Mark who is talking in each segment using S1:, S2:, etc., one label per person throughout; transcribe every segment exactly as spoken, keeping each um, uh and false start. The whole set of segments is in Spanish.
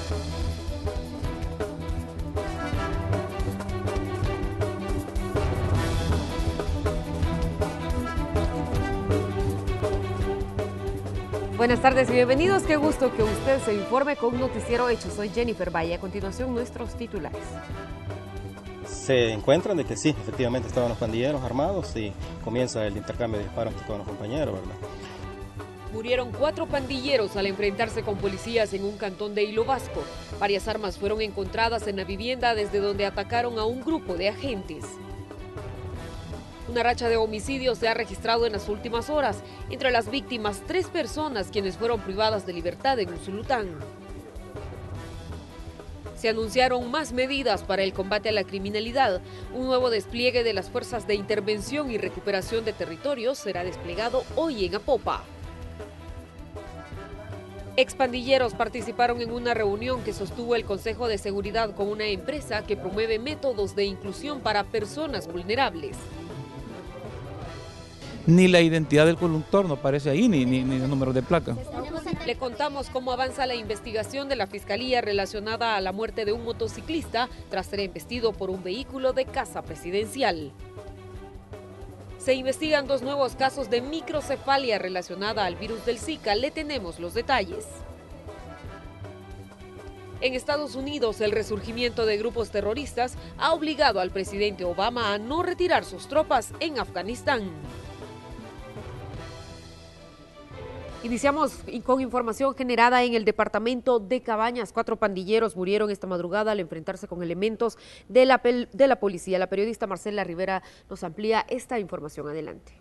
S1: Buenas tardes y bienvenidos. Qué gusto que usted se informe con Noticiero Hechos. Soy Jennifer Valle. A continuación, nuestros titulares.
S2: Se encuentran de que sí, efectivamente estaban los pandilleros armados y comienza el intercambio de disparos entre todos los compañeros, ¿verdad?
S1: Murieron cuatro pandilleros al enfrentarse con policías en un cantón de Hilo Vasco. Varias armas fueron encontradas en la vivienda desde donde atacaron a un grupo de agentes. Una racha de homicidios se ha registrado en las últimas horas. Entre las víctimas, tres personas quienes fueron privadas de libertad en Usulután. Se anunciaron más medidas para el combate a la criminalidad. Un nuevo despliegue de las fuerzas de intervención y recuperación de territorios será desplegado hoy en Apopa. Expandilleros participaron en una reunión que sostuvo el Consejo de Seguridad con una empresa que promueve métodos de inclusión para personas vulnerables.
S3: Ni la identidad del conductor no aparece ahí, ni, ni, ni el número de placa.
S1: Le contamos cómo avanza la investigación de la Fiscalía relacionada a la muerte de un motociclista tras ser embestido por un vehículo de casa presidencial. Se investigan dos nuevos casos de microcefalia relacionada al virus del Zika. Le tenemos los detalles. En Estados Unidos, el resurgimiento de grupos terroristas ha obligado al presidente Obama a no retirar sus tropas en Afganistán. Iniciamos con información generada en el departamento de Cabañas. Cuatro pandilleros murieron esta madrugada al enfrentarse con elementos de la, de la policía. La periodista Marcela Rivera nos amplía esta información. Adelante.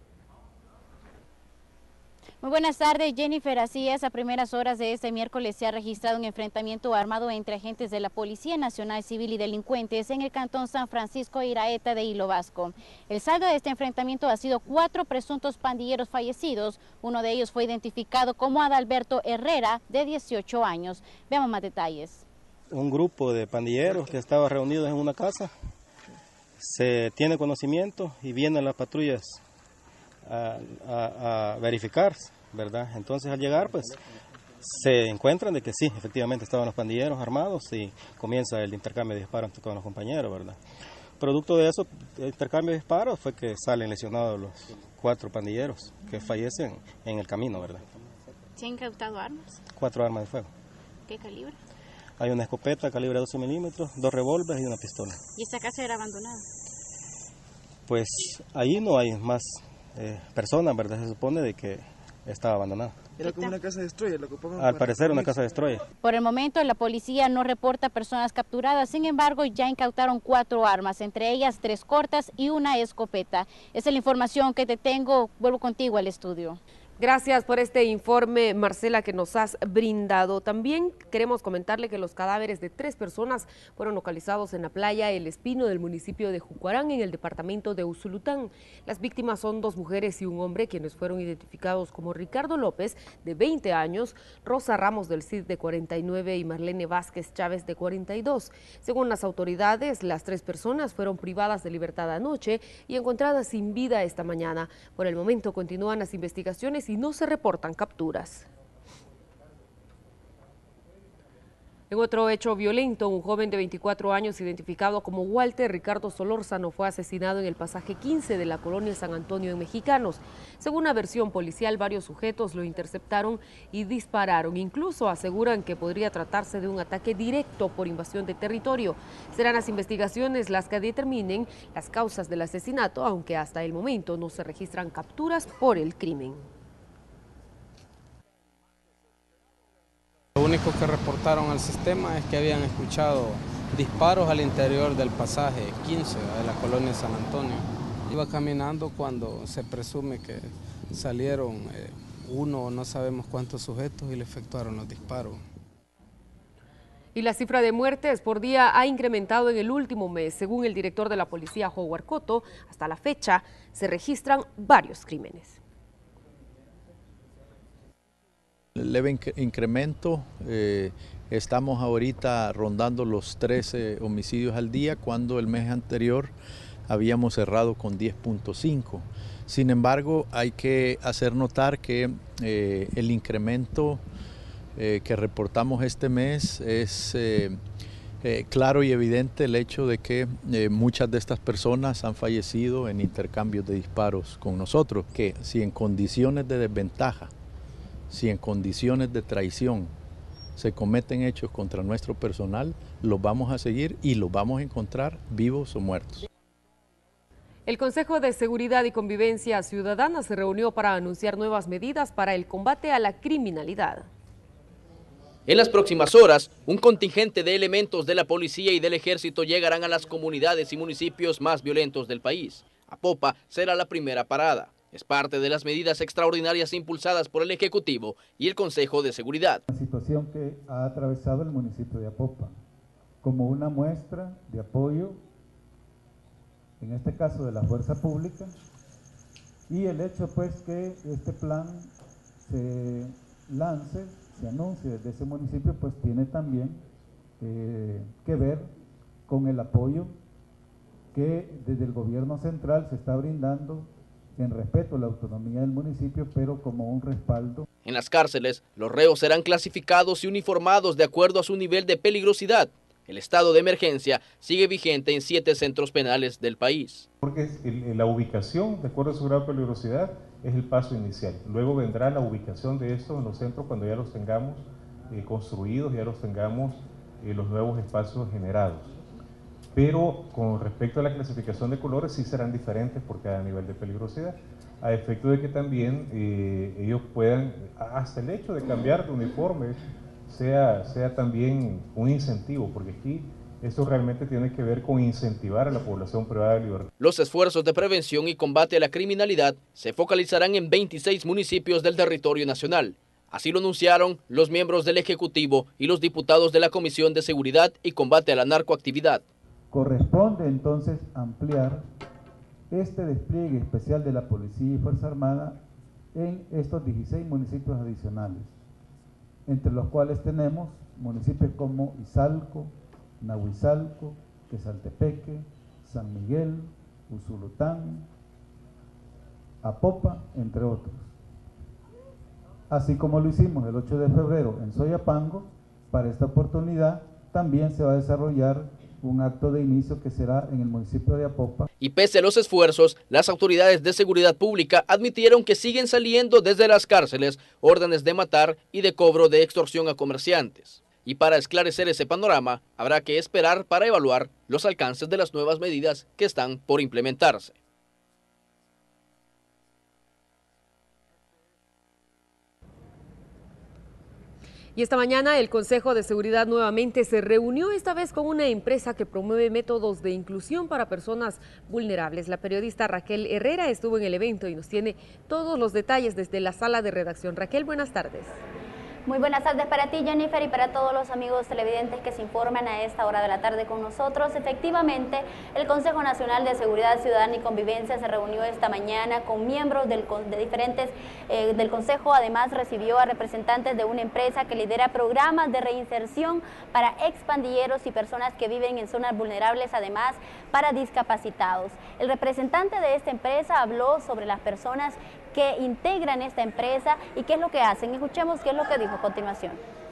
S4: Muy buenas tardes, Jennifer. Así es, a primeras horas de este miércoles se ha registrado un enfrentamiento armado entre agentes de la Policía Nacional Civil y delincuentes en el cantón San Francisco Iraeta de Hilo Vasco. El saldo de este enfrentamiento ha sido cuatro presuntos pandilleros fallecidos. Uno de ellos fue identificado como Adalberto Herrera, de dieciocho años. Veamos más detalles.
S2: Un grupo de pandilleros que estaba reunidos en una casa, se tiene conocimiento y vienen las patrullas A, a, a verificar, ¿verdad? Entonces al llegar pues se encuentran de que sí, efectivamente estaban los pandilleros armados y comienza el intercambio de disparos entre todos los compañeros, ¿verdad? Producto de eso, el intercambio de disparos fue que salen lesionados los cuatro pandilleros que fallecen en el camino, ¿verdad?
S4: ¿Se han incautado armas?
S2: Cuatro armas de fuego.
S4: ¿Qué calibre?
S2: Hay una escopeta calibre doce milímetros, dos revólveres y una pistola.
S4: ¿Y esta casa era abandonada?
S2: Pues ahí no hay más Eh, personas, ¿verdad? Se supone de que estaba abandonada.
S5: Era como una casa de destroyer, lo que pongan.
S2: Al parecer una casa de destroyer.
S4: Por el momento la policía no reporta personas capturadas, sin embargo ya incautaron cuatro armas, entre ellas tres cortas y una escopeta. Esa es la información que te tengo, vuelvo contigo al estudio.
S1: Gracias por este informe, Marcela, que nos has brindado. También queremos comentarle que los cadáveres de tres personas fueron localizados en la playa El Espino del municipio de Jucuarán, en el departamento de Usulután. Las víctimas son dos mujeres y un hombre, quienes fueron identificados como Ricardo López, de veinte años, Rosa Ramos del Cid, de cuarenta y nueve, y Marlene Vázquez Chávez, de cuarenta y dos. Según las autoridades, las tres personas fueron privadas de libertad anoche y encontradas sin vida esta mañana. Por el momento continúan las investigaciones y no se reportan capturas. En otro hecho violento, un joven de veinticuatro años identificado como Walter Ricardo Solórzano fue asesinado en el pasaje quince de la colonia San Antonio en Mexicanos. Según una versión policial, varios sujetos lo interceptaron y dispararon. Incluso aseguran que podría tratarse de un ataque directo por invasión de territorio. Serán las investigaciones las que determinen las causas del asesinato, aunque hasta el momento no se registran capturas por el crimen.
S6: Lo único que reportaron al sistema es que habían escuchado disparos al interior del pasaje quince de la colonia San Antonio. Iba caminando cuando se presume que salieron eh, uno o no sabemos cuántos sujetos y le efectuaron los disparos.
S1: Y la cifra de muertes por día ha incrementado en el último mes. Según el director de la policía, Howard Cotto, hasta la fecha se registran varios crímenes.
S7: Leve incremento, eh, estamos ahorita rondando los trece homicidios al día, cuando el mes anterior habíamos cerrado con diez punto cinco. Sin embargo, hay que hacer notar que eh, el incremento eh, que reportamos este mes es eh, eh, claro y evidente el hecho de que eh, muchas de estas personas han fallecido en intercambios de disparos con nosotros, que si en condiciones de desventaja, si en condiciones de traición se cometen hechos contra nuestro personal, los vamos a seguir y los vamos a encontrar vivos o muertos.
S1: El Consejo de Seguridad y Convivencia Ciudadana se reunió para anunciar nuevas medidas para el combate a la criminalidad.
S8: En las próximas horas, un contingente de elementos de la policía y del ejército llegarán a las comunidades y municipios más violentos del país. Apopa será la primera parada. Es parte de las medidas extraordinarias impulsadas por el Ejecutivo y el Consejo de Seguridad.
S9: La situación que ha atravesado el municipio de Apopa, como una muestra de apoyo, en este caso de la fuerza pública, y el hecho pues que este plan se lance, se anuncie desde ese municipio, pues tiene también eh, que ver con el apoyo que desde el gobierno central se está brindando en respeto a la autonomía del municipio, pero como un respaldo.
S8: En las cárceles, los reos serán clasificados y uniformados de acuerdo a su nivel de peligrosidad. El estado de emergencia sigue vigente en siete centros penales del país.
S10: Porque el, la ubicación, de acuerdo a su grado de peligrosidad, es el paso inicial. Luego vendrá la ubicación de estos en los centros cuando ya los tengamos eh, construidos, ya los tengamos eh, los nuevos espacios generados. Pero con respecto a la clasificación de colores sí serán diferentes por cada nivel de peligrosidad, a efecto de que también eh, ellos puedan, hasta el hecho de cambiar de uniforme, sea, sea también un incentivo, porque aquí esto realmente tiene que ver con incentivar a la población privada de libertad.
S8: Los esfuerzos de prevención y combate a la criminalidad se focalizarán en veintiséis municipios del territorio nacional. Así lo anunciaron los miembros del Ejecutivo y los diputados de la Comisión de Seguridad y Combate a la Narcoactividad.
S9: Corresponde entonces ampliar este despliegue especial de la Policía y Fuerza Armada en estos dieciséis municipios adicionales, entre los cuales tenemos municipios como Izalco, Nahuizalco, Quesaltepeque, San Miguel, Usulután, Apopa, entre otros. Así como lo hicimos el ocho de febrero en Soyapango, para esta oportunidad también se va a desarrollar un acto de inicio que será en el municipio de Apopa.
S8: Y pese a los esfuerzos, las autoridades de seguridad pública admitieron que siguen saliendo desde las cárceles órdenes de matar y de cobro de extorsión a comerciantes. Y para esclarecer ese panorama, habrá que esperar para evaluar los alcances de las nuevas medidas que están por implementarse.
S1: Y esta mañana el Consejo de Seguridad nuevamente se reunió, esta vez con una empresa que promueve métodos de inclusión para personas vulnerables. La periodista Raquel Herrera estuvo en el evento y nos tiene todos los detalles desde la sala de redacción. Raquel, buenas tardes.
S11: Muy buenas tardes para ti, Jennifer, y para todos los amigos televidentes que se informan a esta hora de la tarde con nosotros. Efectivamente, el Consejo Nacional de Seguridad Ciudadana y Convivencia se reunió esta mañana con miembros del, de diferentes eh, del Consejo. Además, recibió a representantes de una empresa que lidera programas de reinserción para expandilleros y personas que viven en zonas vulnerables, además para discapacitados. El representante de esta empresa habló sobre las personas que integran esta empresa y qué es lo que hacen. Escuchemos qué es lo que dijo a continuación.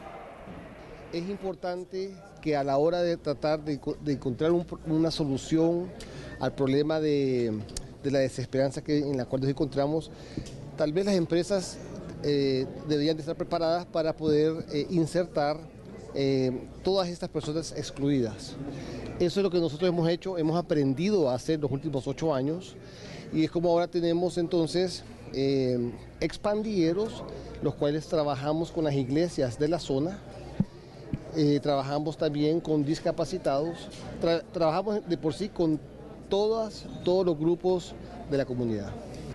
S12: Es importante que a la hora de tratar de, de encontrar un, una solución al problema de, de la desesperanza que, en la cual nos encontramos, tal vez las empresas eh, deberían de estar preparadas para poder eh, insertar eh, todas estas personas excluidas. Eso es lo que nosotros hemos hecho, hemos aprendido a hacer los últimos ocho años y es como ahora tenemos entonces Eh, expandilleros, los cuales trabajamos con las iglesias de la zona, eh, trabajamos también con discapacitados, tra trabajamos de por sí con todas, todos los grupos de la comunidad.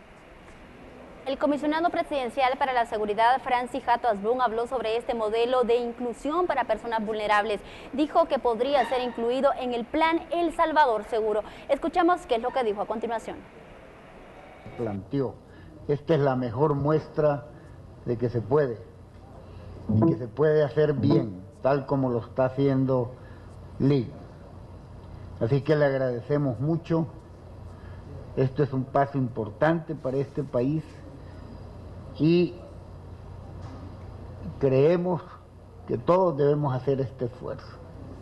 S11: El comisionado presidencial para la seguridad, Francis Jato Asbun, habló sobre este modelo de inclusión para personas vulnerables. Dijo que podría ser incluido en el plan El Salvador Seguro. Escuchamos qué es lo que dijo a continuación.
S13: Planteó. Esta es la mejor muestra de que se puede, y que se puede hacer bien, tal como lo está haciendo L I. Así que le agradecemos mucho. Esto es un paso importante para este país y creemos que todos debemos hacer este esfuerzo.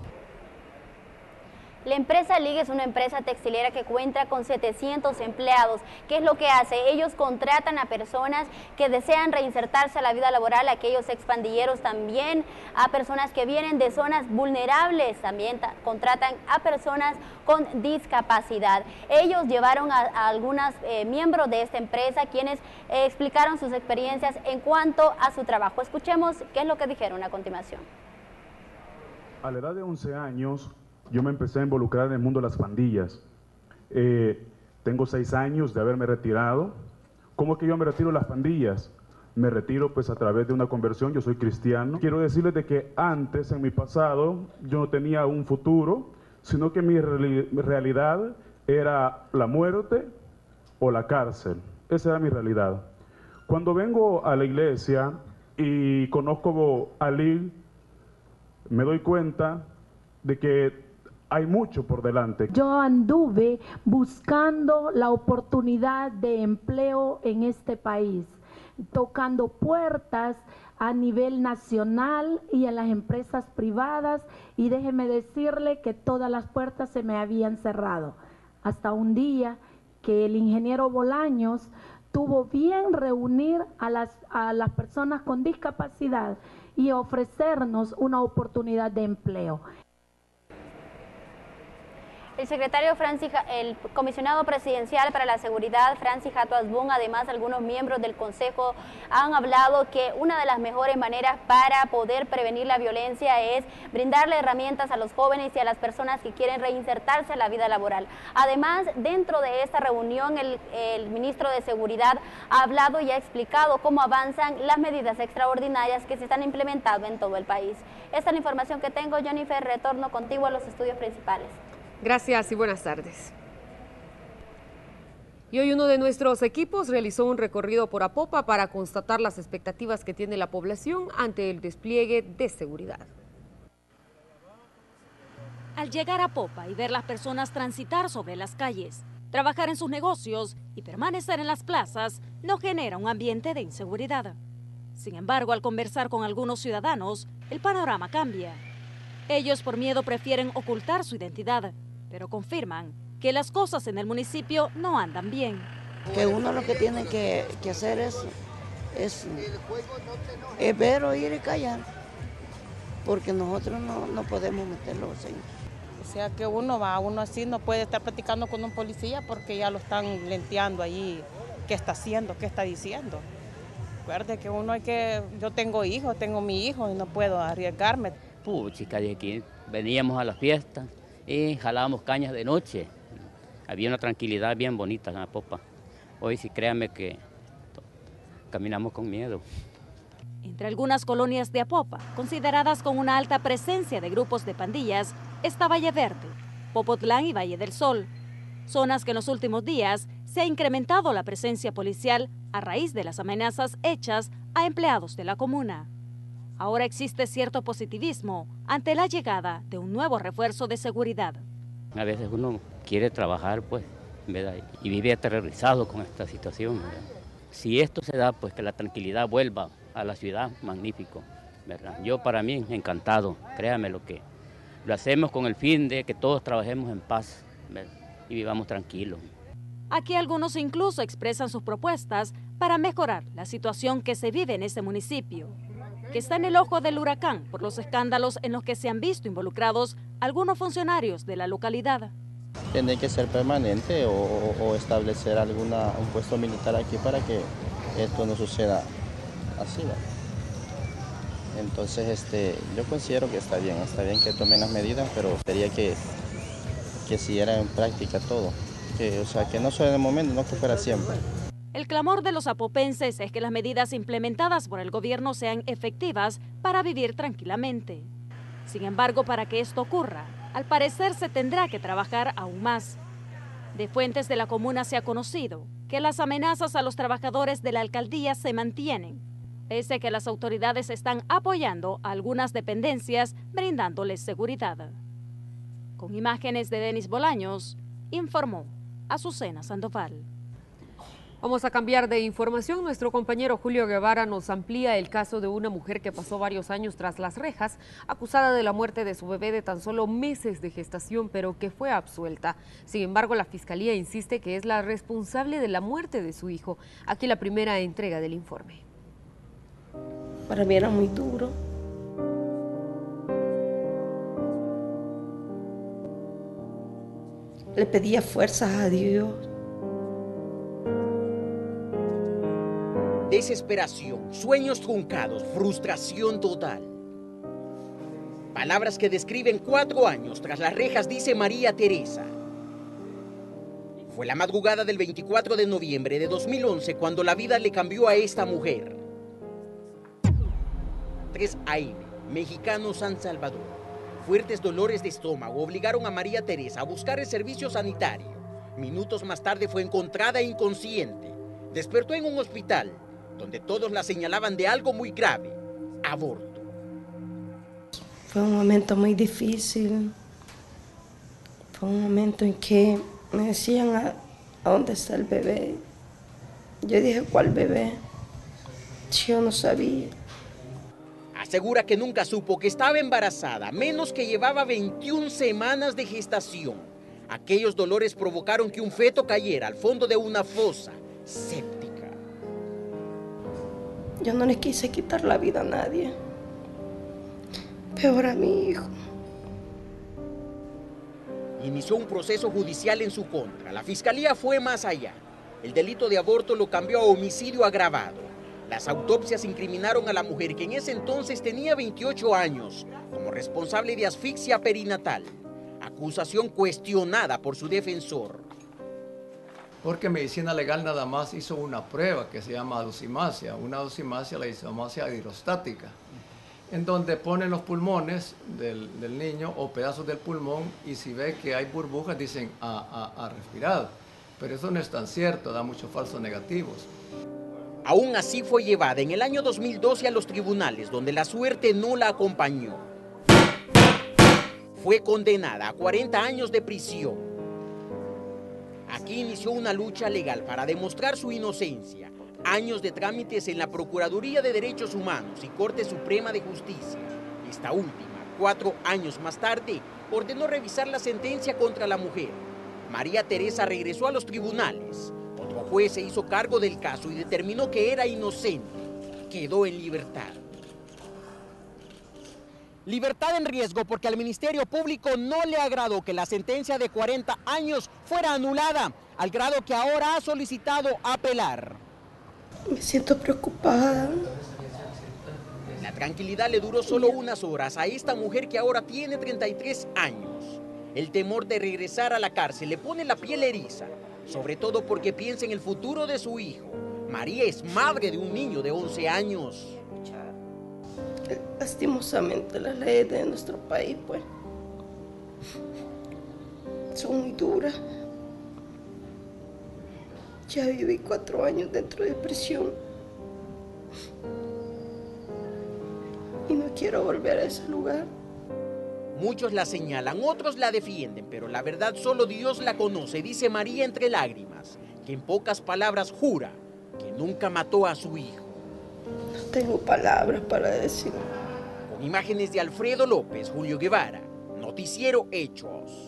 S11: La empresa Lig es una empresa textilera que cuenta con setecientos empleados. ¿Qué es lo que hace? Ellos contratan a personas que desean reinsertarse a la vida laboral, a aquellos expandilleros también, a personas que vienen de zonas vulnerables, también contratan a personas con discapacidad. Ellos llevaron a, a algunos eh, miembros de esta empresa quienes eh, explicaron sus experiencias en cuanto a su trabajo. Escuchemos qué es lo que dijeron a continuación.
S14: A la edad de once años, yo me empecé a involucrar en el mundo de las pandillas. Eh, tengo seis años de haberme retirado. ¿Cómo es que yo me retiro de las pandillas? Me retiro pues a través de una conversión, yo soy cristiano. Quiero decirles de que antes, en mi pasado, yo no tenía un futuro, sino que mi, reali mi realidad era la muerte o la cárcel. Esa era mi realidad. Cuando vengo a la iglesia y conozco a Lig, me doy cuenta de que hay mucho por delante.
S15: Yo anduve buscando la oportunidad de empleo en este país, tocando puertas a nivel nacional y en las empresas privadas, y déjeme decirle que todas las puertas se me habían cerrado. Hasta un día que el ingeniero Bolaños tuvo bien reunir a las, a las personas con discapacidad y ofrecernos una oportunidad de empleo.
S11: El secretario Francis, el comisionado presidencial para la seguridad, Francis Jato Asbun, además algunos miembros del Consejo han hablado que una de las mejores maneras para poder prevenir la violencia es brindarle herramientas a los jóvenes y a las personas que quieren reinsertarse a la vida laboral. Además, dentro de esta reunión, el, el ministro de Seguridad ha hablado y ha explicado cómo avanzan las medidas extraordinarias que se están implementando en todo el país. Esta es la información que tengo, Jennifer. Retorno contigo a los estudios principales.
S1: Gracias y buenas tardes. Y hoy uno de nuestros equipos realizó un recorrido por Apopa para constatar las expectativas que tiene la población ante el despliegue de seguridad.
S16: Al llegar a Apopa y ver las personas transitar sobre las calles, trabajar en sus negocios y permanecer en las plazas, no genera un ambiente de inseguridad. Sin embargo, al conversar con algunos ciudadanos, el panorama cambia. Ellos por miedo prefieren ocultar su identidad, pero confirman que las cosas en el municipio no andan bien.
S17: Que uno lo que tiene que, que hacer es, es, es ver, oír y callar, porque nosotros no, no podemos meterlo, señor.
S18: O sea que uno va, uno así no puede estar platicando con un policía porque ya lo están lenteando allí, qué está haciendo, qué está diciendo. Recuerde que uno hay que, yo tengo hijos, tengo mi hijo y no puedo arriesgarme.
S19: Puchica, de aquí veníamos a la fiesta y jalábamos cañas de noche. Había una tranquilidad bien bonita en Apopa. Hoy sí, créanme que caminamos con miedo.
S16: Entre algunas colonias de Apopa, consideradas con una alta presencia de grupos de pandillas, está Valle Verde, Popotlán y Valle del Sol. Zonas que en los últimos días se ha incrementado la presencia policial a raíz de las amenazas hechas a empleados de la comuna. Ahora existe cierto positivismo ante la llegada de un nuevo refuerzo de seguridad.
S19: A veces uno quiere trabajar, pues, ¿verdad? Y vive aterrorizado con esta situación, ¿verdad? Si esto se da, pues que la tranquilidad vuelva a la ciudad, magnífico, ¿verdad? Yo para mí encantado, créame lo que lo hacemos con el fin de que todos trabajemos en paz, ¿verdad? Y vivamos tranquilos.
S16: Aquí algunos incluso expresan sus propuestas para mejorar la situación que se vive en ese municipio, que está en el ojo del huracán por los escándalos en los que se han visto involucrados algunos funcionarios de la localidad.
S20: Tiene que ser permanente o, o establecer alguna, un puesto militar aquí para que esto no suceda así, ¿no? Entonces este, yo considero que está bien, está bien que tomen las medidas, pero quería que, que siguiera en práctica todo, que, o sea, que no solo en el momento, no que fuera siempre.
S16: El clamor de los apopenses es que las medidas implementadas por el gobierno sean efectivas para vivir tranquilamente. Sin embargo, para que esto ocurra, al parecer se tendrá que trabajar aún más. De fuentes de la comuna se ha conocido que las amenazas a los trabajadores de la alcaldía se mantienen, pese a que las autoridades están apoyando a algunas dependencias brindándoles seguridad. Con imágenes de Denis Bolaños, informó Azucena Sandoval.
S1: Vamos a cambiar de información. Nuestro compañero Julio Guevara nos amplía el caso de una mujer que pasó varios años tras las rejas, acusada de la muerte de su bebé de tan solo meses de gestación, pero que fue absuelta. Sin embargo, la Fiscalía insiste que es la responsable de la muerte de su hijo. Aquí la primera entrega del informe.
S21: Para mí era muy duro. Le pedía fuerzas a Dios.
S22: Desesperación, sueños truncados, frustración total. Palabras que describen cuatro años tras las rejas, dice María Teresa. Fue la madrugada del veinticuatro de noviembre de dos mil once cuando la vida le cambió a esta mujer. tres a eme, Mexicano San Salvador. Fuertes dolores de estómago obligaron a María Teresa a buscar el servicio sanitario. Minutos más tarde fue encontrada inconsciente. Despertó en un hospital donde todos la señalaban de algo muy grave, aborto.
S21: Fue un momento muy difícil. Fue un momento en que me decían a, a dónde está el bebé. Yo dije, ¿cuál bebé? Yo no sabía.
S22: Asegura que nunca supo que estaba embarazada, menos que llevaba veintiuna semanas de gestación. Aquellos dolores provocaron que un feto cayera al fondo de una fosa séptica.
S21: Yo no le quise quitar la vida a nadie. Peor a mi hijo.
S22: Inició un proceso judicial en su contra. La Fiscalía fue más allá. El delito de aborto lo cambió a homicidio agravado. Las autopsias incriminaron a la mujer, que en ese entonces tenía veintiocho años, como responsable de asfixia perinatal. Acusación cuestionada por su defensor.
S23: Porque Medicina Legal nada más hizo una prueba que se llama dosimasia, una dosimasia, la dosimasia hidrostática, en donde ponen los pulmones del, del niño o pedazos del pulmón, y si ve que hay burbujas dicen ha, ha, ha respirado. Pero eso no es tan cierto, da muchos falsos negativos.
S22: Aún así fue llevada en el año dos mil doce a los tribunales, donde la suerte no la acompañó. Fue condenada a cuarenta años de prisión. Aquí inició una lucha legal para demostrar su inocencia. Años de trámites en la Procuraduría de Derechos Humanos y Corte Suprema de Justicia. Esta última, cuatro años más tarde, ordenó revisar la sentencia contra la mujer. María Teresa regresó a los tribunales. Otro juez se hizo cargo del caso y determinó que era inocente. Quedó en libertad. Libertad en riesgo porque al Ministerio Público no le agradó que la sentencia de cuarenta años fuera anulada, al grado que ahora ha solicitado apelar.
S21: Me siento preocupada.
S22: La tranquilidad le duró solo unas horas a esta mujer que ahora tiene treinta y tres años. El temor de regresar a la cárcel le pone la piel eriza, sobre todo porque piensa en el futuro de su hijo. María es madre de un niño de once años.
S21: Lastimosamente las leyes de nuestro país, pues, son muy duras. Ya viví cuatro años dentro de prisión y no quiero volver a ese lugar.
S22: Muchos la señalan, otros la defienden, pero la verdad solo Dios la conoce, dice María entre lágrimas, que en pocas palabras jura que nunca mató a su hijo.
S21: No tengo palabras para decir.
S22: Con imágenes de Alfredo López, Julio Guevara, Noticiero Hechos.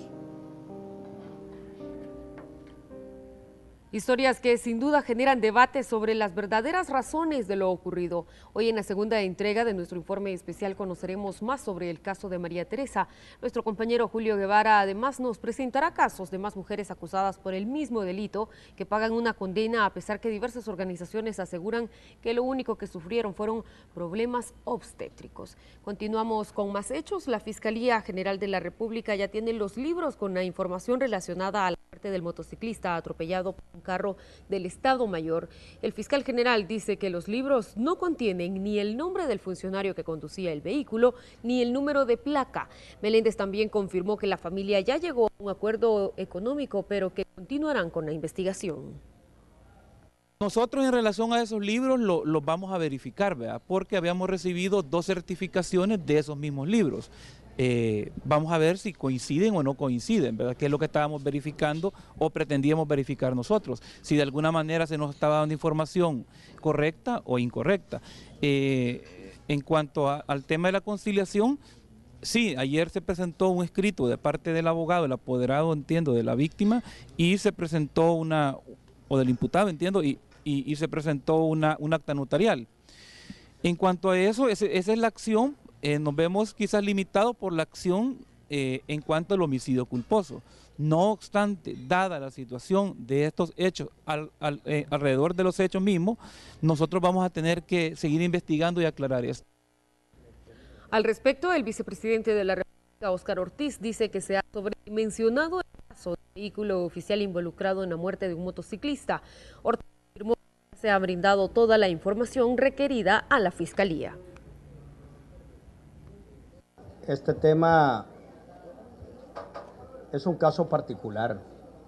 S1: Historias que sin duda generan debate sobre las verdaderas razones de lo ocurrido. Hoy en la segunda entrega de nuestro informe especial conoceremos más sobre el caso de María Teresa. Nuestro compañero Julio Guevara además nos presentará casos de más mujeres acusadas por el mismo delito que pagan una condena, a pesar que diversas organizaciones aseguran que lo único que sufrieron fueron problemas obstétricos. Continuamos con más hechos. La Fiscalía General de la República ya tiene los libros con la información relacionada a la muerte del motociclista atropellado por un carro del Estado Mayor. El fiscal general dice que los libros no contienen ni el nombre del funcionario que conducía el vehículo, ni el número de placa. Meléndez también confirmó que la familia ya llegó a un acuerdo económico, pero que continuarán con la investigación.
S3: Nosotros en relación a esos libros los lo vamos a verificar, ¿verdad? Porque habíamos recibido dos certificaciones de esos mismos libros. Eh, vamos a ver si coinciden o no coinciden, ¿verdad? Que es lo que estábamos verificando o pretendíamos verificar nosotros, si de alguna manera se nos estaba dando información correcta o incorrecta. Eh, en cuanto a, al tema de la conciliación, sí, ayer se presentó un escrito de parte del abogado, el apoderado, entiendo, de la víctima, y se presentó una, o del imputado, entiendo, y, y, y se presentó una, un acta notarial. En cuanto a eso, ese, esa es la acción. Eh, nos vemos quizás limitados por la acción eh, en cuanto al homicidio culposo. No obstante, dada la situación de estos hechos al, al, eh, alrededor de los hechos mismos, nosotros vamos a tener que seguir investigando y aclarar esto.
S1: Al respecto, el vicepresidente de la República, Óscar Ortiz, dice que se ha sobredimensionado el caso del vehículo oficial involucrado en la muerte de un motociclista. Ortiz afirmó que se ha brindado toda la información requerida a la Fiscalía.
S2: Este tema es un caso particular,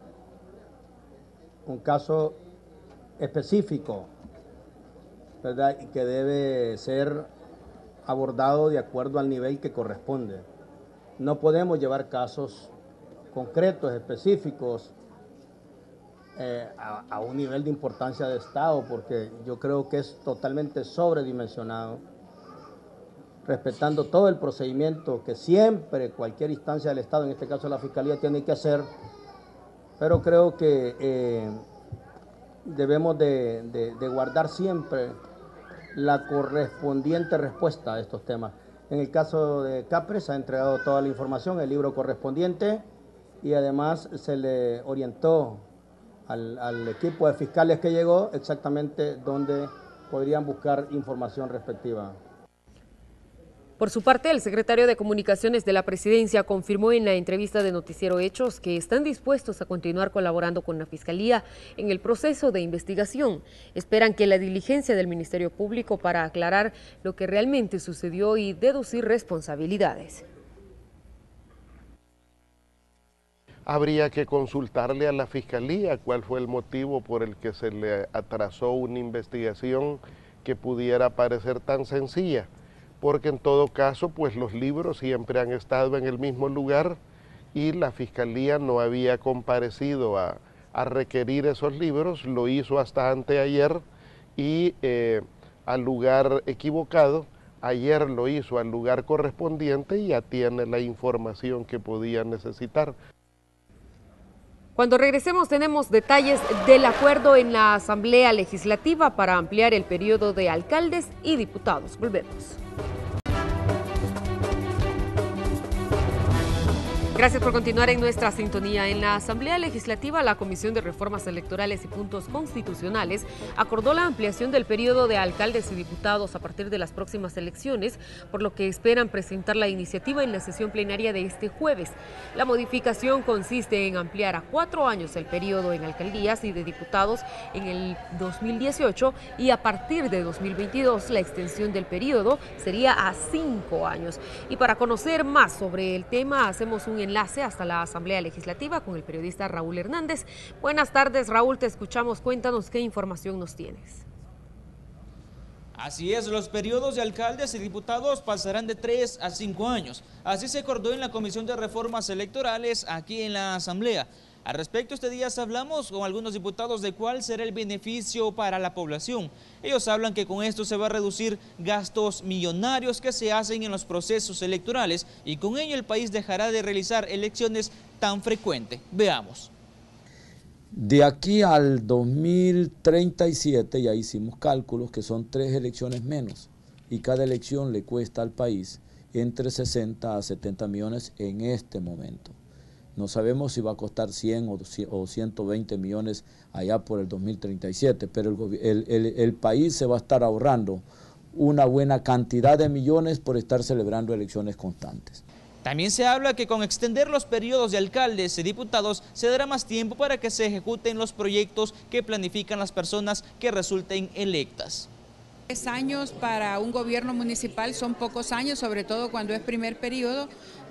S2: un caso específico, ¿verdad? Y que debe ser abordado de acuerdo al nivel que corresponde. No podemos llevar casos concretos, específicos, eh, a, a un nivel de importancia de Estado, porque yo creo que es totalmente sobredimensionado, respetando todo el procedimiento que siempre cualquier instancia del Estado, en este caso la Fiscalía, tiene que hacer, pero creo que eh, debemos de, de, de guardar siempre la correspondiente respuesta a estos temas. En el caso de Capre se ha entregado toda la información, el libro correspondiente, y además se le orientó al, al equipo de fiscales que llegó exactamente dónde podrían buscar información respectiva.
S1: Por su parte, el secretario de Comunicaciones de la Presidencia confirmó en la entrevista de Noticiero Hechos que están dispuestos a continuar colaborando con la Fiscalía en el proceso de investigación. Esperan que la diligencia del Ministerio Público para aclarar lo que realmente sucedió y deducir responsabilidades.
S4: Habría que consultarle a la Fiscalía cuál fue el motivo por el que se le atrasó una investigación que pudiera parecer tan sencilla, porque en todo caso, pues los libros siempre han estado en el mismo lugar y la Fiscalía no había comparecido a, a requerir esos libros, lo hizo hasta anteayer y eh, al lugar equivocado. Ayer lo hizo al lugar correspondiente y ya tiene la información que podía necesitar.
S1: Cuando regresemos tenemos detalles del acuerdo en la Asamblea Legislativa para ampliar el periodo de alcaldes y diputados. Volvemos. Gracias por continuar en nuestra sintonía. En la Asamblea Legislativa, la Comisión de Reformas Electorales y Puntos Constitucionales acordó la ampliación del periodo de alcaldes y diputados a partir de las próximas elecciones, por lo que esperan presentar la iniciativa en la sesión plenaria de este jueves. La modificación consiste en ampliar a cuatro años el periodo en alcaldías y de diputados en el dos mil dieciocho y a partir de dos mil veintidós la extensión del periodo sería a cinco años. Y para conocer más sobre el tema, hacemos un enlace hasta la Asamblea Legislativa con el periodista Raúl Hernández. Buenas tardes, Raúl, te escuchamos. Cuéntanos qué información nos tienes.
S5: Así es, los periodos de alcaldes y diputados pasarán de tres a cinco años. Así se acordó en la Comisión de Reformas Electorales aquí en la Asamblea. Al respecto, este día hablamos con algunos diputados de cuál será el beneficio para la población. Ellos hablan que con esto se va a reducir gastos millonarios que se hacen en los procesos electorales y con ello el país dejará de realizar elecciones tan frecuentes. Veamos.
S24: De aquí al dos mil treinta y siete ya hicimos cálculos que son tres elecciones menos y cada elección le cuesta al país entre sesenta a setenta millones en este momento. No sabemos si va a costar cien o ciento veinte millones allá por el dos mil treinta y siete, pero el, el, el, el país se va a estar ahorrando una buena cantidad de millones por estar celebrando elecciones constantes.
S5: También se habla que con extender los periodos de alcaldes y diputados se dará más tiempo para que se ejecuten los proyectos que planifican las personas que resulten electas.
S25: Tres años para un gobierno municipal son pocos años, sobre todo cuando es primer periodo,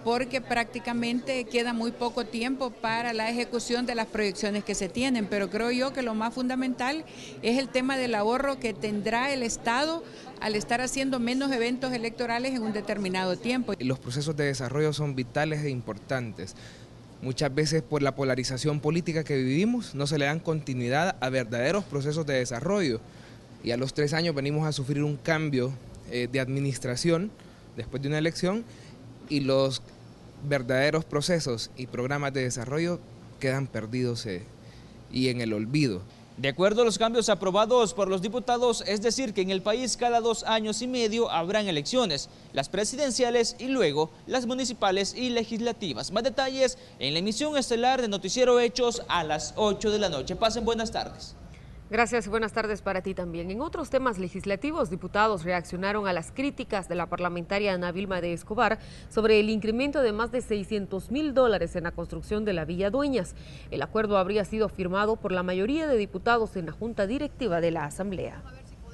S6: porque prácticamente queda muy poco tiempo para la ejecución de las proyecciones que se tienen, pero creo yo que lo más fundamental es el tema del ahorro que tendrá el Estado al estar haciendo menos eventos electorales en un determinado tiempo.
S7: Los procesos de desarrollo son vitales e importantes. Muchas veces por la polarización política que vivimos no se le dan continuidad a verdaderos procesos de desarrollo y a los tres años venimos a sufrir un cambio eh, de administración después de una elección y los verdaderos procesos y programas de desarrollo quedan perdidos eh, y en el olvido.
S5: De acuerdo a los cambios aprobados por los diputados, es decir, que en el país cada dos años y medio habrán elecciones, las presidenciales y luego las municipales y legislativas. Más detalles en la emisión estelar de Noticiero Hechos a las ocho de la noche. Pasen buenas tardes.
S1: Gracias y buenas tardes para ti también. En otros temas legislativos, diputados reaccionaron a las críticas de la parlamentaria Ana Vilma de Escobar sobre el incremento de más de seiscientos mil dólares en la construcción de la Villa Dueñas. El acuerdo habría sido firmado por la mayoría de diputados en la Junta Directiva de la Asamblea.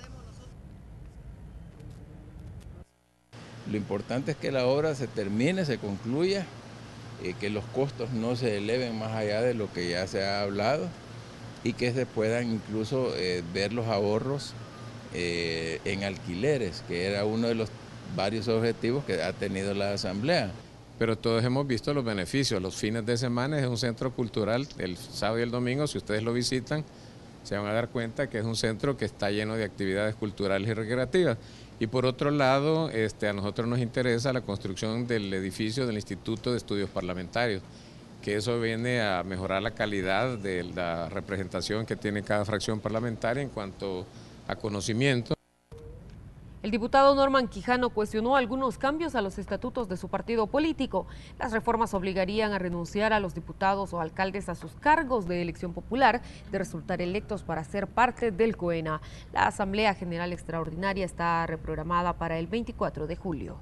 S9: Lo importante es que la obra se termine, se concluya, eh, que los costos no se eleven más allá de lo que ya se ha hablado, y que se puedan incluso eh, ver los ahorros eh, en alquileres, que era uno de los varios objetivos que ha tenido la Asamblea.
S10: Pero todos hemos visto los beneficios. Los fines de semana es un centro cultural, el sábado y el domingo, si ustedes lo visitan, se van a dar cuenta que es un centro que está lleno de actividades culturales y recreativas. Y por otro lado, este, a nosotros nos interesa la construcción del edificio del Instituto de Estudios Parlamentarios, que eso viene a mejorar la calidad de la representación que tiene cada fracción parlamentaria en cuanto a conocimiento.
S1: El diputado Norman Quijano cuestionó algunos cambios a los estatutos de su partido político. Las reformas obligarían a renunciar a los diputados o alcaldes a sus cargos de elección popular de resultar electos para ser parte del COENA. La Asamblea General Extraordinaria está reprogramada para el veinticuatro de julio.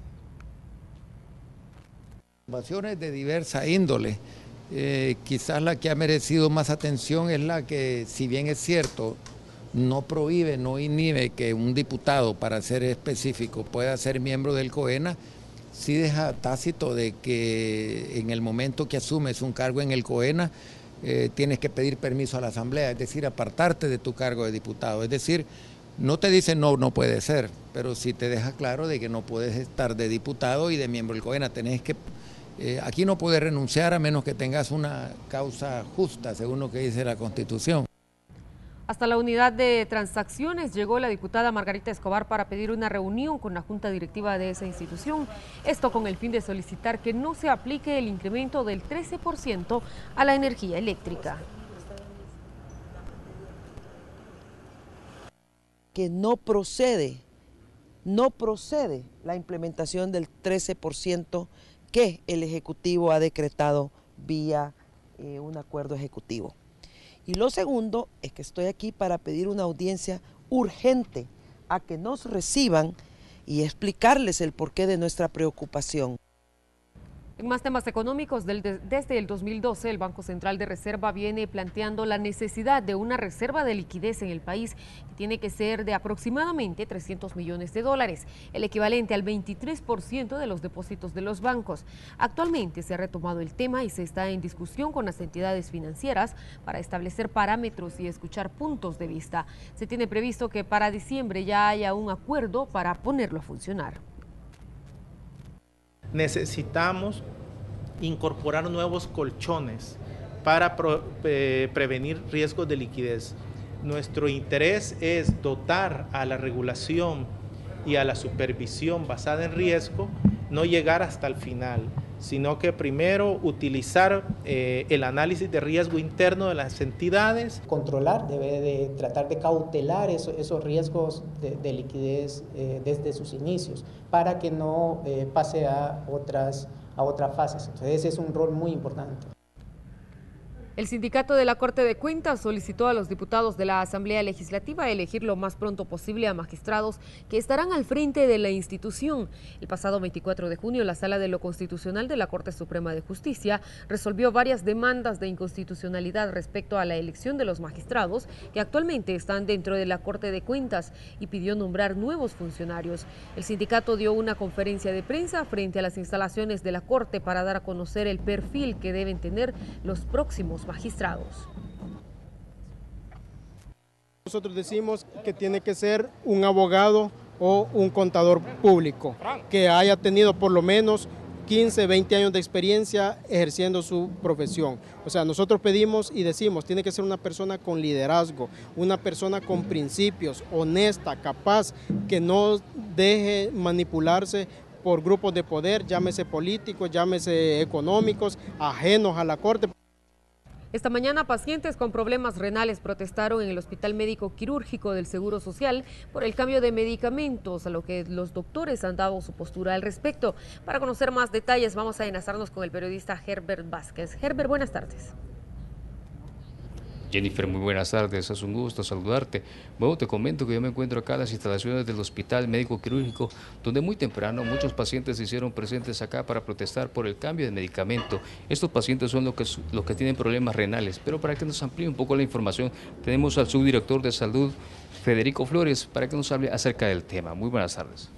S25: Innovaciones de diversa índole. Eh, quizás la que ha merecido más atención es la que, si bien es cierto, no prohíbe, no inhibe que un diputado, para ser específico, pueda ser miembro del COENA, sí deja tácito de que en el momento que asumes un cargo en el COENA, eh, tienes que pedir permiso a la Asamblea, es decir, apartarte de tu cargo de diputado. Es decir, no te dice no, no puede ser, pero sí te deja claro de que no puedes estar de diputado y de miembro del COENA, tenés que... Eh, aquí no puedes renunciar a menos que tengas una causa justa, según lo que dice la Constitución.
S1: Hasta la unidad de transacciones llegó la diputada Margarita Escobar para pedir una reunión con la Junta Directiva de esa institución. Esto con el fin de solicitar que no se aplique el incremento del trece por ciento a la energía eléctrica.
S26: Que no procede, no procede la implementación del trece por ciento que el Ejecutivo ha decretado vía eh, un acuerdo ejecutivo. Y lo segundo es que estoy aquí para pedir una audiencia urgente a que nos reciban y explicarles el porqué de nuestra preocupación.
S1: En más temas económicos, del, desde el dos mil doce el Banco Central de Reserva viene planteando la necesidad de una reserva de liquidez en el país que tiene que ser de aproximadamente trescientos millones de dólares, el equivalente al veintitrés por ciento de los depósitos de los bancos. Actualmente se ha retomado el tema y se está en discusión con las entidades financieras para establecer parámetros y escuchar puntos de vista. Se tiene previsto que para diciembre ya haya un acuerdo para ponerlo a funcionar.
S27: Necesitamos incorporar nuevos colchones para pro, eh, prevenir riesgos de liquidez. Nuestro interés es dotar a la regulación y a la supervisión basada en riesgo, no llegar hasta el final, sino que primero utilizar eh, el análisis de riesgo interno de las entidades.
S28: Controlar, debe de tratar de cautelar eso, esos riesgos de, de liquidez eh, desde sus inicios, para que no eh, pase a otras, a otras fases. Entonces ese es un rol muy importante.
S1: El sindicato de la Corte de Cuentas solicitó a los diputados de la Asamblea Legislativa elegir lo más pronto posible a magistrados que estarán al frente de la institución. El pasado veinticuatro de junio, la Sala de lo Constitucional de la Corte Suprema de Justicia resolvió varias demandas de inconstitucionalidad respecto a la elección de los magistrados que actualmente están dentro de la Corte de Cuentas y pidió nombrar nuevos funcionarios. El sindicato dio una conferencia de prensa frente a las instalaciones de la Corte para dar a conocer el perfil que deben tener los próximos magistrados.
S8: Nosotros decimos que tiene que ser un abogado o un contador público que haya tenido por lo menos quince, veinte años de experiencia ejerciendo su profesión. O sea, nosotros pedimos y decimos, tiene que ser una persona con liderazgo, una persona con principios, honesta, capaz, que no deje manipularse por grupos de poder, llámese políticos, llámese económicos, ajenos a la Corte.
S1: Esta mañana, pacientes con problemas renales protestaron en el Hospital Médico Quirúrgico del Seguro Social por el cambio de medicamentos, a lo que los doctores han dado su postura al respecto. Para conocer más detalles, vamos a enlazarnos con el periodista Herbert Vázquez. Herbert, buenas tardes.
S11: Jennifer, muy buenas tardes, es un gusto saludarte. Bueno, te comento que yo me encuentro acá en las instalaciones del Hospital Médico Quirúrgico, donde muy temprano muchos pacientes se hicieron presentes acá para protestar por el cambio de medicamento. Estos pacientes son los que, los que tienen problemas renales, pero para que nos amplíe un poco la información, tenemos al subdirector de salud, Federico Flores, para que nos hable acerca del tema. Muy buenas tardes.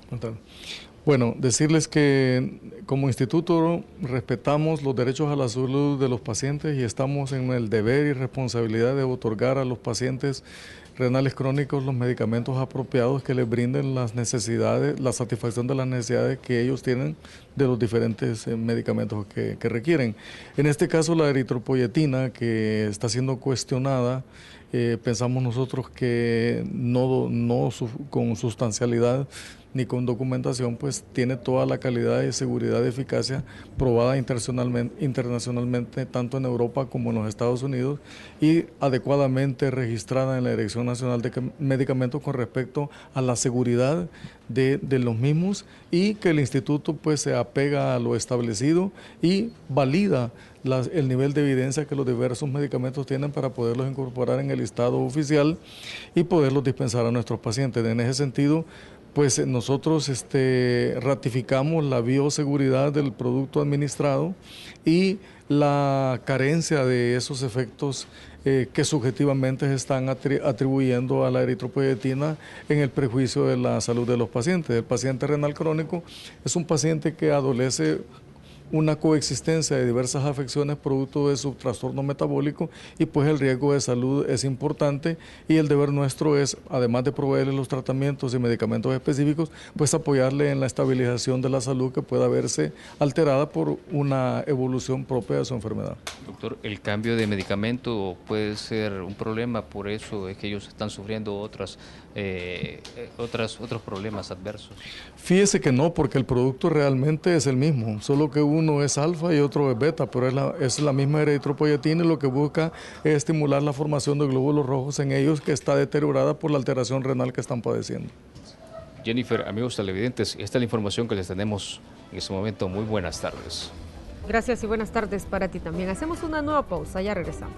S12: Bueno, decirles que como instituto respetamos los derechos a la salud de los pacientes y estamos en el deber y responsabilidad de otorgar a los pacientes renales crónicos los medicamentos apropiados que les brinden las necesidades, la satisfacción de las necesidades que ellos tienen de los diferentes eh, medicamentos que, que requieren. En este caso, la eritropoyetina, que está siendo cuestionada, eh, pensamos nosotros que no, no su, con sustancialidad ni con documentación, pues tiene toda la calidad y seguridad y eficacia probada internacionalmente, internacionalmente, tanto en Europa como en los Estados Unidos, y adecuadamente registrada en la Dirección Nacional de Medicamentos con respecto a la seguridad de, de los mismos, y que el instituto pues se apega a lo establecido y valida las, el nivel de evidencia que los diversos medicamentos tienen para poderlos incorporar en el listado oficial y poderlos dispensar a nuestros pacientes. En ese sentido, pues nosotros este, ratificamos la bioseguridad del producto administrado y la carencia de esos efectos eh, que subjetivamente se están atribuyendo a la eritropoyetina en el prejuicio de la salud de los pacientes. El paciente renal crónico es un paciente que adolece una coexistencia de diversas afecciones producto de su trastorno metabólico, y pues el riesgo de salud es importante, y el deber nuestro es, además de proveerle los tratamientos y medicamentos específicos, pues apoyarle en la estabilización de la salud que pueda verse alterada por una evolución propia de su enfermedad.
S11: Doctor, el cambio de medicamento puede ser un problema, por eso es que ellos están sufriendo otras, eh, otras, otros problemas adversos.
S12: Fíjese que no, porque el producto realmente es el mismo, solo que uno es alfa y otro es beta, pero es la, es la misma eritropoyetina, y lo que busca es estimular la formación de glóbulos rojos en ellos, que está deteriorada por la alteración renal que están padeciendo.
S11: Jennifer, amigos televidentes, esta es la información que les tenemos en este momento. Muy buenas tardes.
S1: Gracias y buenas tardes para ti también. Hacemos una nueva pausa, ya regresamos.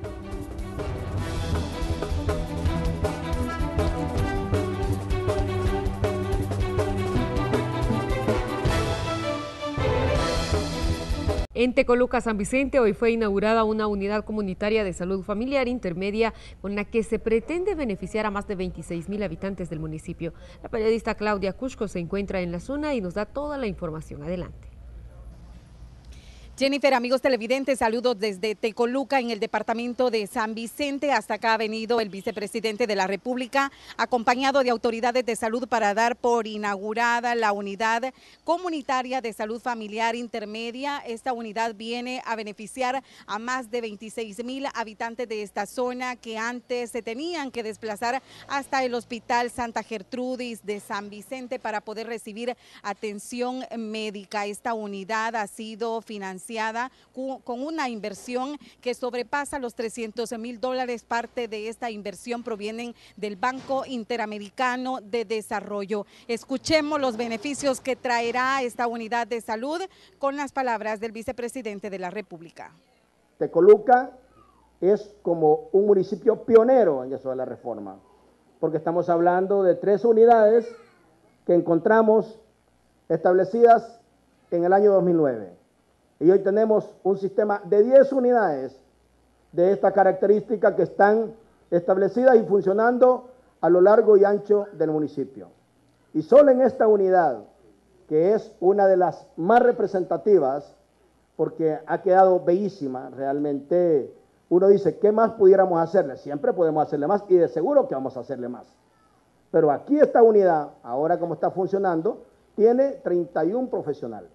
S1: En Tecoluca, San Vicente, hoy fue inaugurada una unidad comunitaria de salud familiar intermedia con la que se pretende beneficiar a más de veintiséis mil habitantes del municipio. La periodista Claudia Cusco se encuentra en la zona y nos da toda la información. Adelante.
S13: Jennifer, amigos televidentes, saludos desde Tecoluca, en el departamento de San Vicente. Hasta acá ha venido el vicepresidente de la República, acompañado de autoridades de salud, para dar por inaugurada la unidad comunitaria de salud familiar intermedia. Esta unidad viene a beneficiar a más de veintiséis mil habitantes de esta zona que antes se tenían que desplazar hasta el Hospital Santa Gertrudis de San Vicente para poder recibir atención médica. Esta unidad ha sido financiada con una inversión que sobrepasa los trescientos mil dólares. Parte de esta inversión provienen del Banco Interamericano de Desarrollo. Escuchemos los beneficios que traerá esta unidad de salud con las palabras del vicepresidente de la República.
S14: Tecoluca
S2: es como un municipio pionero en eso de la reforma, porque estamos hablando de tres unidades que encontramos establecidas en el año dos mil nueve. Y hoy tenemos un sistema de diez unidades de esta característica que están establecidas y funcionando a lo largo y ancho del municipio. Y solo en esta unidad, que es una de las más representativas, porque ha quedado bellísima, realmente uno dice, ¿qué más pudiéramos hacerle? Siempre podemos hacerle más y de seguro que vamos a hacerle más. Pero aquí esta unidad, ahora como está funcionando, tiene treinta y un profesionales.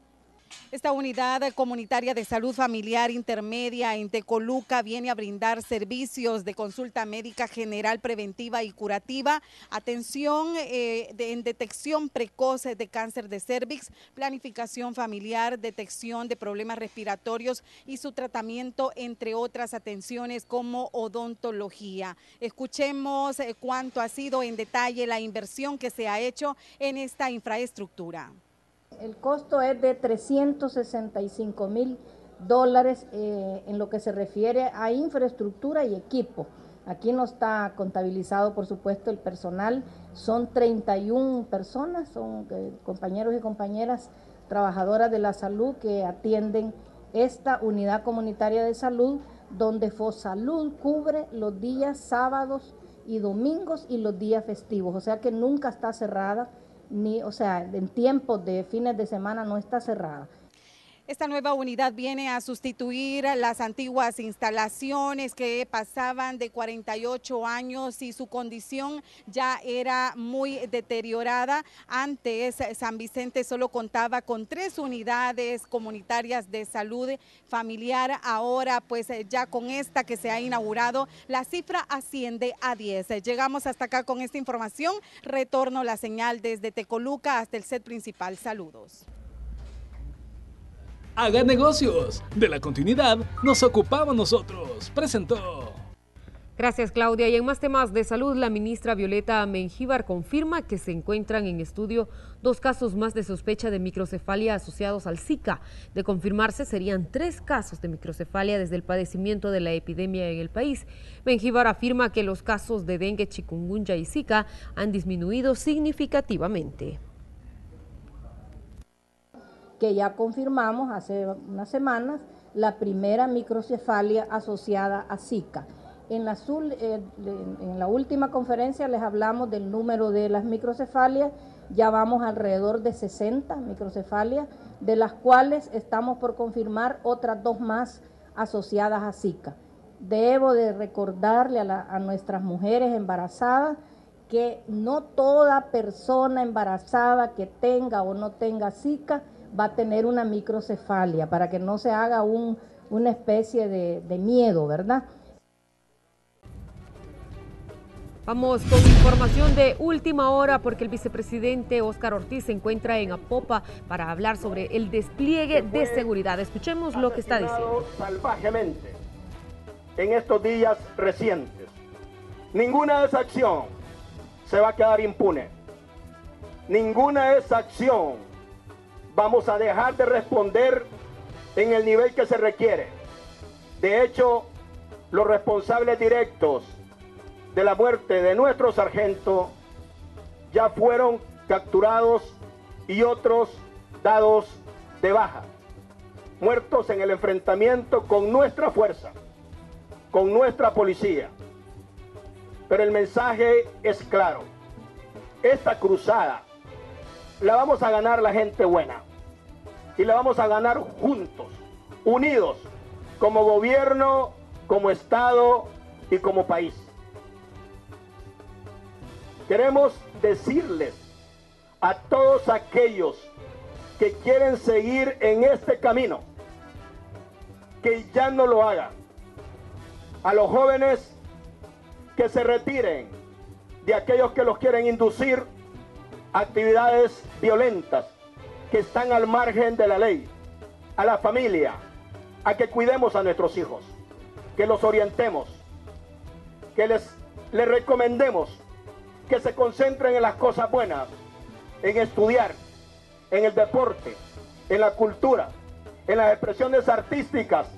S13: Esta unidad comunitaria de salud familiar intermedia en Tecoluca viene a brindar servicios de consulta médica general, preventiva y curativa, atención eh, de, en detección precoz de cáncer de cervix, planificación familiar, detección de problemas respiratorios y su tratamiento, entre otras atenciones como odontología. Escuchemos eh, cuánto ha sido en detalle la inversión que se ha hecho en esta infraestructura.
S14: El costo es de trescientos sesenta y cinco mil dólares eh, en lo que se refiere a infraestructura y equipo. Aquí no está contabilizado, por supuesto, el personal. Son treinta y una personas, son eh, compañeros y compañeras trabajadoras de la salud que atienden esta unidad comunitaria de salud, donde Fosalud cubre los días sábados y domingos y los días festivos, o sea que nunca está cerrada. Ni, o sea, en tiempos de fines de semana no está cerrada.
S13: Esta nueva unidad viene a sustituir las antiguas instalaciones que pasaban de cuarenta y ocho años y su condición ya era muy deteriorada. Antes San Vicente solo contaba con tres unidades comunitarias de salud familiar. Ahora pues ya con esta que se ha inaugurado la cifra asciende a diez. Llegamos hasta acá con esta información. Retorno la señal desde Tecoluca hasta el set principal. Saludos.
S15: Haga negocios. De la continuidad nos ocupamos nosotros. Presentó.
S1: Gracias, Claudia. Y en más temas de salud, la ministra Violeta Mengíbar confirma que se encuentran en estudio dos casos más de sospecha de microcefalia asociados al Zika. De confirmarse, serían tres casos de microcefalia desde el padecimiento de la epidemia en el país. Mengíbar afirma que los casos de dengue, chikungunya y Zika han disminuido significativamente.
S14: Que ya confirmamos hace unas semanas la primera microcefalia asociada a Zika. En la, eh, en la última conferencia les hablamos del número de las microcefalias, ya vamos alrededor de sesenta microcefalias, de las cuales estamos por confirmar otras dos más asociadas a Zika. Debo de recordarle a, la, a nuestras mujeres embarazadas que no toda persona embarazada que tenga o no tenga Zika va a tener una microcefalia, para que no se haga un, una especie de, de miedo, ¿verdad?
S1: Vamos con información de última hora porque el vicepresidente Óscar Ortiz se encuentra en Apopa para hablar sobre el despliegue de seguridad. Escuchemos lo que está diciendo.
S16: Salvajemente en estos días recientes. Ninguna de esa acción se va a quedar impune. Ninguna de esa acción vamos a dejar de responder en el nivel que se requiere. De hecho, los responsables directos de la muerte de nuestro sargento ya fueron capturados y otros dados de baja, muertos en el enfrentamiento con nuestra fuerza, con nuestra policía. Pero el mensaje es claro. Esta cruzada la vamos a ganar la gente buena y la vamos a ganar juntos, unidos, como gobierno, como Estado y como país. Queremos decirles a todos aquellos que quieren seguir en este camino, que ya no lo hagan. A los jóvenes que se retiren de aquellos que los quieren inducir a actividades violentas que están al margen de la ley. A la familia, a que cuidemos a nuestros hijos, que los orientemos, que les, les recomendemos que se concentren en las cosas buenas, en estudiar, en el deporte, en la cultura, en las expresiones artísticas,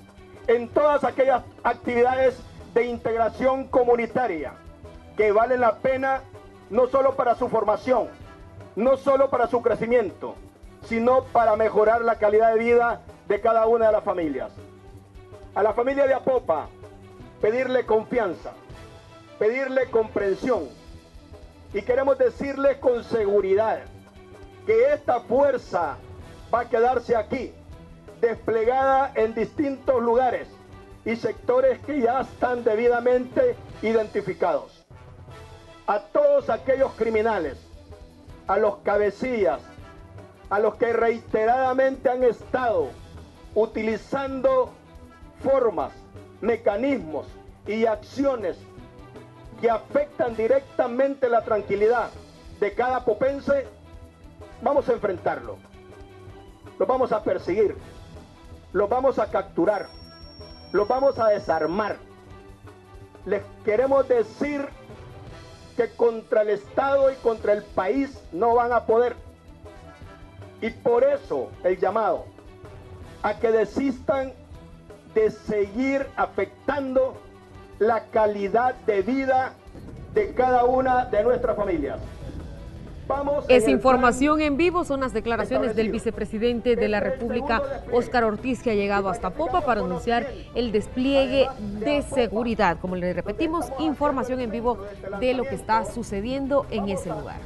S16: en todas aquellas actividades de integración comunitaria que valen la pena no solo para su formación, no solo para su crecimiento, sino para mejorar la calidad de vida de cada una de las familias. A la familia de Apopa, pedirle confianza, pedirle comprensión, y queremos decirles con seguridad que esta fuerza va a quedarse aquí, desplegada en distintos lugares y sectores que ya están debidamente identificados. A todos aquellos criminales, a los cabecillas, a los que reiteradamente han estado utilizando formas, mecanismos y acciones que afectan directamente la tranquilidad de cada apopense, vamos a enfrentarlo, los vamos a perseguir, los vamos a capturar, los vamos a desarmar. Les queremos decir que contra el Estado y contra el país no van a poder. Y por eso el llamado a que desistan de seguir afectando la calidad de vida de cada una de nuestras familias. Vamos
S1: Es información en vivo, son las declaraciones del vicepresidente de la República, Óscar Ortiz, que ha llegado hasta Popa para anunciar el despliegue de seguridad. Como le repetimos, información en vivo de lo que está sucediendo en ese lugar.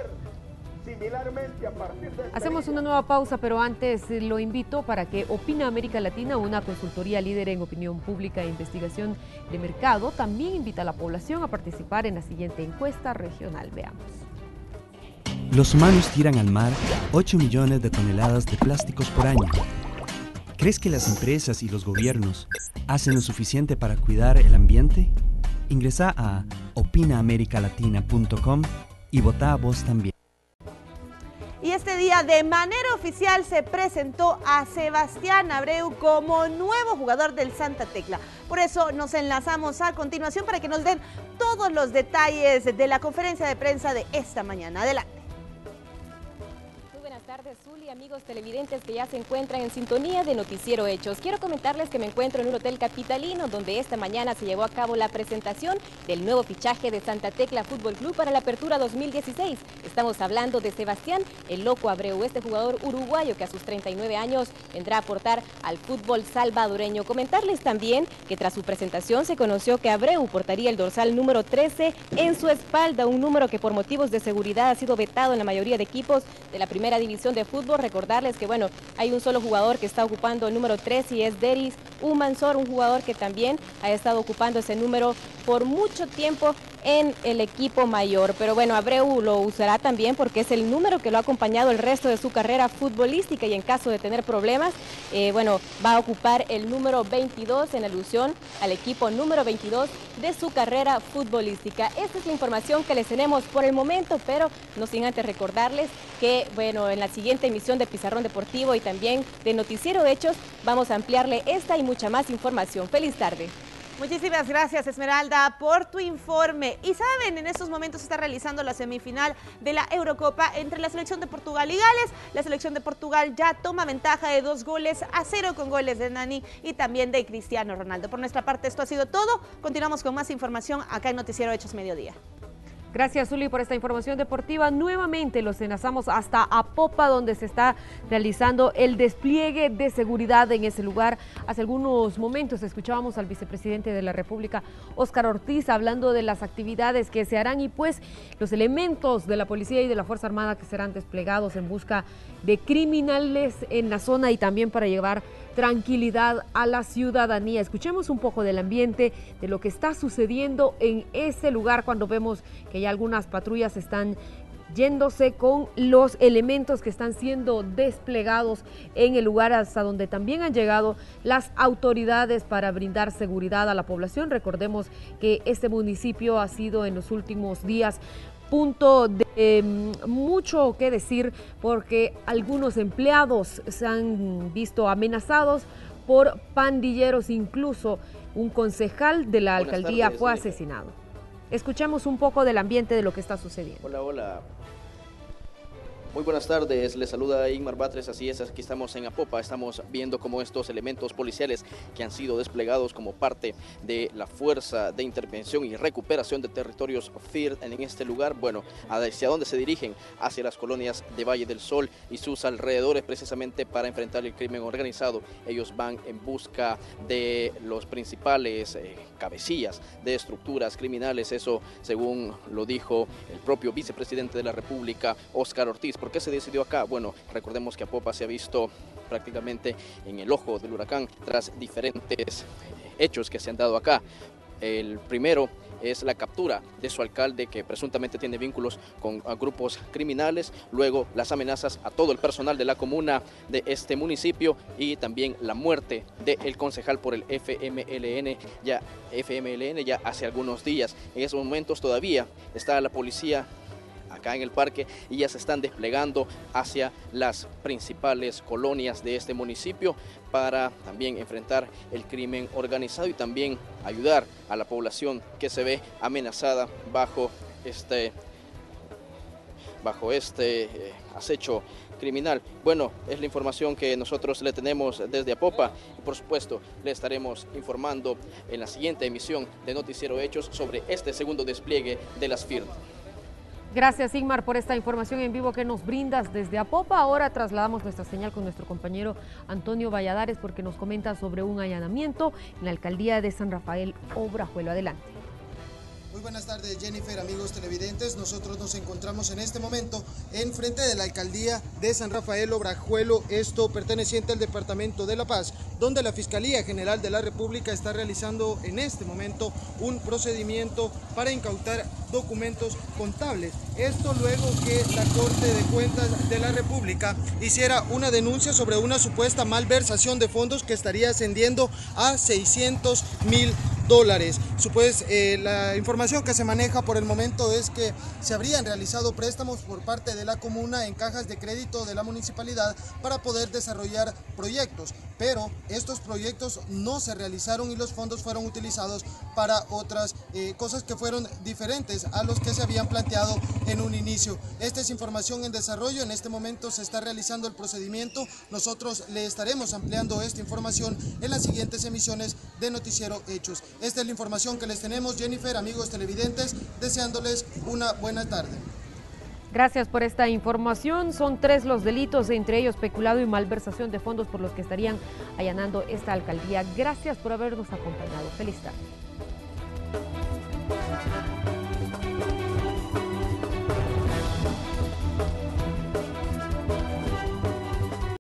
S1: Hacemos una nueva pausa, pero antes lo invito para que Opina América Latina, una consultoría líder en opinión pública e investigación de mercado, también invita a la población a participar en la siguiente encuesta regional. Veamos.
S3: Los humanos tiran al mar ocho millones de toneladas de plásticos por año. ¿Crees que las empresas y los gobiernos hacen lo suficiente para cuidar el ambiente? Ingresa a opina america latina punto com y vota vos también.
S17: Y este día de manera oficial se presentó a Sebastián Abreu como nuevo jugador del Santa Tecla. Por eso nos enlazamos a continuación para que nos den todos los detalles de la conferencia de prensa de esta mañana. Adelante.
S18: Buenas tardes, Zuli, amigos televidentes que ya se encuentran en sintonía de Noticiero Hechos. Quiero comentarles que me encuentro en un hotel capitalino donde esta mañana se llevó a cabo la presentación del nuevo fichaje de Santa Tecla Fútbol Club para la apertura dos mil dieciséis. Estamos hablando de Sebastián El Loco Abreu, este jugador uruguayo que a sus treinta y nueve años vendrá a aportar al fútbol salvadoreño. Comentarles también que tras su presentación se conoció que Abreu portaría el dorsal número trece en su espalda, un número que por motivos de seguridad ha sido vetado en la mayoría de equipos de la primera división de fútbol. Recordarles que bueno, hay un solo jugador que está ocupando el número tres y es Deris Humansor, un jugador que también ha estado ocupando ese número por mucho tiempo en el equipo mayor. Pero bueno, Abreu lo usará también porque es el número que lo ha acompañado el resto de su carrera futbolística y en caso de tener problemas, eh, bueno, va a ocupar el número veintidós en alusión al equipo número veintidós de su carrera futbolística. Esta es la información que les tenemos por el momento, pero no sin antes recordarles que bueno, en la siguiente emisión de Pizarrón Deportivo y también de Noticiero Hechos vamos a ampliarle esta y mucha más información. Feliz tarde.
S17: Muchísimas gracias, Esmeralda, por tu informe. Y saben, en estos momentos se está realizando la semifinal de la Eurocopa entre la selección de Portugal y Gales. La selección de Portugal ya toma ventaja de dos goles a cero con goles de Nani y también de Cristiano Ronaldo. Por nuestra parte, esto ha sido todo. Continuamos con más información acá en Noticiero Hechos Mediodía.
S1: Gracias, Zuli, por esta información deportiva. Nuevamente los enlazamos hasta Apopa, donde se está realizando el despliegue de seguridad en ese lugar. Hace algunos momentos escuchábamos al vicepresidente de la República, Óscar Ortiz, hablando de las actividades que se harán y pues los elementos de la policía y de la Fuerza Armada que serán desplegados en busca de criminales en la zona y también para llevar tranquilidad a la ciudadanía. Escuchemos un poco del ambiente, de lo que está sucediendo en ese lugar cuando vemos que ya algunas patrullas están yéndose con los elementos que están siendo desplegados en el lugar, hasta donde también han llegado las autoridades para brindar seguridad a la población. Recordemos que este municipio ha sido en los últimos días punto de eh, mucho que decir porque algunos empleados se han visto amenazados por pandilleros, incluso un concejal de la
S19: Buenas
S1: alcaldía
S19: tardes,
S1: fue
S19: Mónica.
S1: asesinado. Escuchemos un poco del ambiente de lo que está sucediendo.
S19: Hola, hola.
S4: Muy buenas tardes, les saluda Ingmar Batres, así es, aquí estamos en Apopa, estamos viendo cómo estos elementos policiales que han sido desplegados como parte de la Fuerza de Intervención y Recuperación de Territorios F I R en este lugar, bueno, hacia dónde se dirigen, hacia las colonias de Valle del Sol y sus alrededores, precisamente para enfrentar el crimen organizado. Ellos van en busca de los principales eh, cabecillas de estructuras criminales, eso según lo dijo el propio vicepresidente de la República, Óscar Ortiz. ¿Por qué se decidió acá? Bueno, recordemos que Apopa se ha visto prácticamente en el ojo del huracán tras diferentes hechos que se han dado acá. El primero es la captura de su alcalde, que presuntamente tiene vínculos con grupos criminales, luego las amenazas a todo el personal de la comuna de este municipio y también la muerte del concejal por el F M L N ya, F M L N ya hace algunos días. En esos momentos todavía está la policía acá en el parque y ya se están desplegando hacia las principales colonias de este municipio para también enfrentar el crimen organizado y también ayudar a la población que se ve amenazada bajo este, bajo este eh, acecho criminal. Bueno, es la información que nosotros le tenemos desde Apopa y por supuesto le estaremos informando en la siguiente emisión de Noticiero Hechos sobre este segundo despliegue de las F I R.
S1: Gracias, Ingmar, por esta información en vivo que nos brindas desde Apopa. Ahora trasladamos nuestra señal con nuestro compañero Antonio Valladares porque nos comenta sobre un allanamiento en la alcaldía de San Rafael Obrajuelo. Adelante.
S6: Muy buenas tardes, Jennifer, amigos televidentes. Nosotros nos encontramos en este momento en frente de la alcaldía de San Rafael Obrajuelo, esto perteneciente al departamento de La Paz, donde la Fiscalía General de la República está realizando en este momento un procedimiento para incautar documentos contables. Esto luego que la Corte de Cuentas de la República hiciera una denuncia sobre una supuesta malversación de fondos que estaría ascendiendo a seiscientos mil dólares. Pues, eh, la información que se maneja por el momento es que se habrían realizado préstamos por parte de la comuna en cajas de crédito de la municipalidad para poder desarrollar proyectos, pero estos proyectos no se realizaron y los fondos fueron utilizados para otras eh, cosas que fueron diferentes a los que se habían planteado en un inicio. Esta es información en desarrollo, en este momento se está realizando el procedimiento, nosotros le estaremos ampliando esta información en las siguientes emisiones de Noticiero Hechos. Esta es la información que les tenemos, Jennifer, amigos televidentes, deseándoles una buena tarde.
S1: Gracias por esta información. Son tres los delitos, entre ellos peculado y malversación de fondos por los que estarían allanando esta alcaldía. Gracias por habernos acompañado. Feliz tarde.